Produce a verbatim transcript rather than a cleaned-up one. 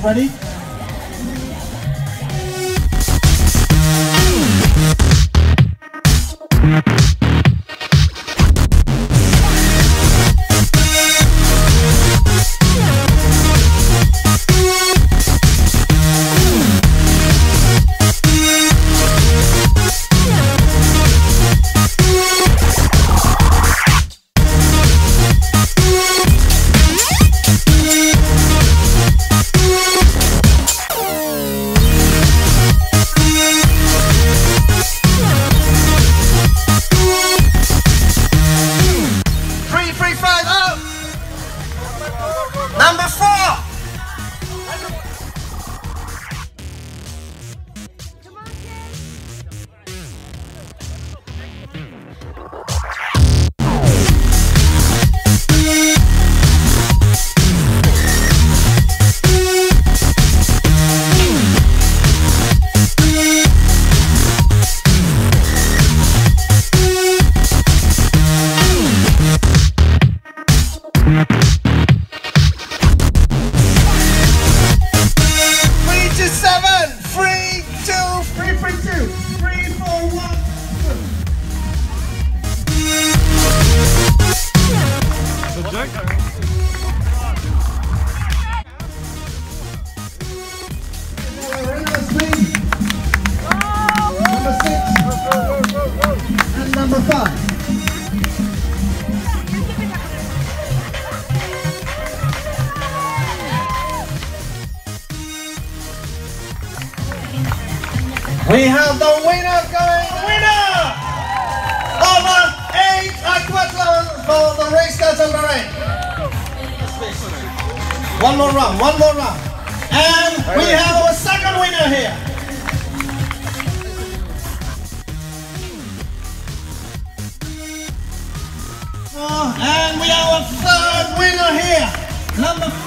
Ready? Number four. Number five. We have the winner going. Winner! Over eight aquathlon for the race that's number eight. One more round, one more round. And we have our second winner here. And we have a third winner here, number